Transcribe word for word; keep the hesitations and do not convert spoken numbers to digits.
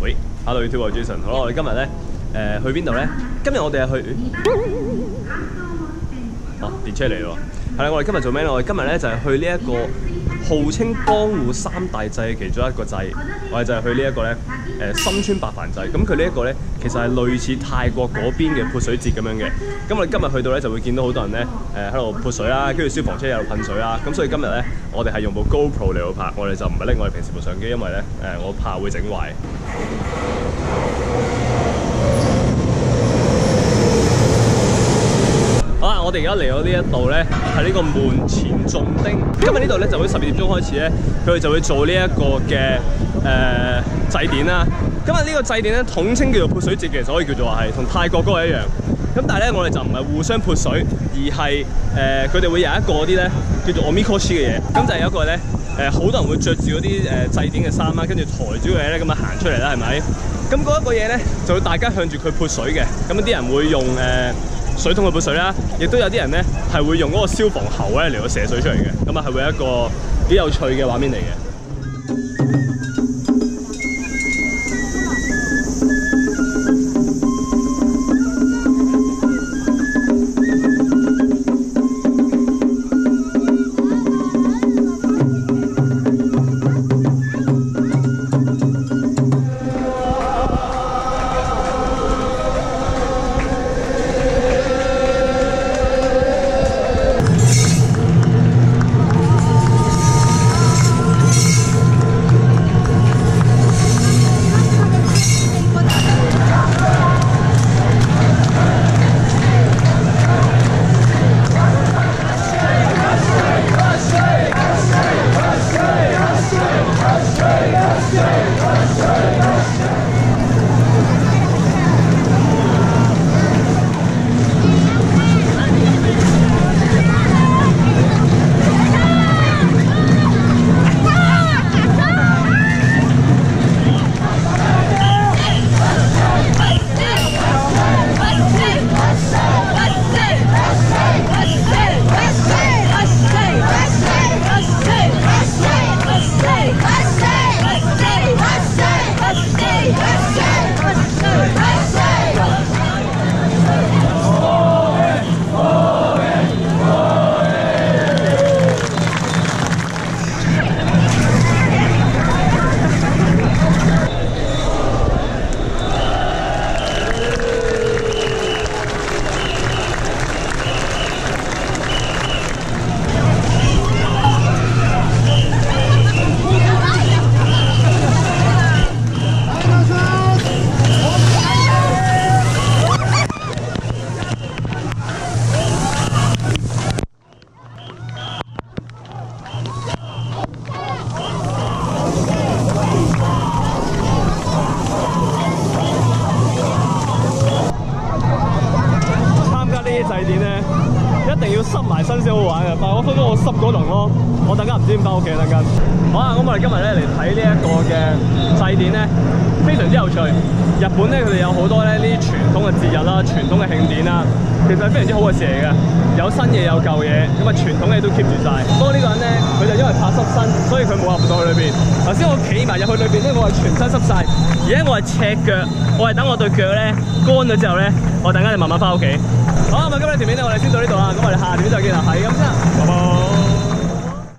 喂 ，Hello YouTube， 我係 Jason。好啦，我哋今日咧誒去邊度咧？今日我哋係去，哦電車嚟喎。係啦，我哋今日做咩咧？我哋今日咧就係去呢一個號稱江戶三大祭嘅其中一個祭，我哋就係去呢一個咧誒深川白帆祭。咁佢呢一個咧其實係類似泰國嗰邊嘅潑水節咁樣嘅。咁我哋今日去到咧就會見到好多人咧誒喺度潑水啦，跟住消防車又噴水啦。咁所以今日咧我哋係用部 GoPro 嚟到拍，我哋就唔係拎我哋平時部相機，因為咧誒我怕會整壞。好啦，我哋而家嚟到呢一度咧，係呢個門前重丁。今日呢度咧就會十二點鐘開始咧，佢哋就會做呢一個嘅誒祭典啦。今日呢個祭典咧統稱叫做潑水節嘅，其實可以叫做話係同泰國嗰個一樣。咁但係咧，我哋就唔係互相潑水，而係誒佢哋會有一個啲咧叫做 omikoshi 嘅嘢。咁就係有一個咧誒好多人會着住嗰啲誒祭典嘅衫啦，跟住抬住個嘢咧咁啊行出嚟啦，係咪？咁嗰一個嘢咧就會大家向住佢潑水嘅。咁啲人會用誒。呃水桶去潑水啦，亦都有啲人咧係會用嗰個消防喉咧嚟到射水出嚟嘅，咁啊係會一個幾有趣嘅畫面嚟嘅。祭典咧一定要濕埋身先好玩嘅，但係我分咗我濕嗰籠咯，我等間唔知點翻屋企等間。好啦，咁我哋今日咧嚟睇呢一個嘅祭典咧，非常之有趣。日本咧佢哋有好多咧呢啲傳統嘅節日啦、傳統嘅慶典啦，其實係非常之好嘅事嚟嘅。有新嘢有舊嘢，咁啊傳統嘢都 keep 住晒。不過呢個人咧，佢就因為怕濕身，所以佢冇入到去裏邊。頭先我企埋入去裏邊咧，我係全身濕晒，而家我係赤腳，我係等我對腳咧乾咗之後咧，我等間就慢慢翻屋企。好，咁啊今日條片咧我哋先到呢度啦，咁我哋下條再見啦，係咁先，拜拜。